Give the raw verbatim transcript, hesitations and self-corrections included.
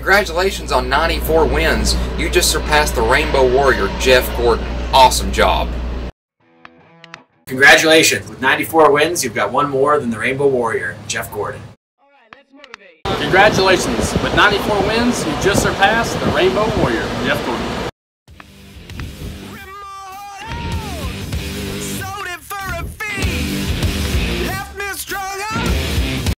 Congratulations on ninety-four wins. You just surpassed the Rainbow Warrior, Jeff Gordon. Awesome job. Congratulations. With ninety-four wins, you've got one more than the Rainbow Warrior, Jeff Gordon. Congratulations. With ninety-four wins, you just surpassed the Rainbow Warrior, Jeff Gordon.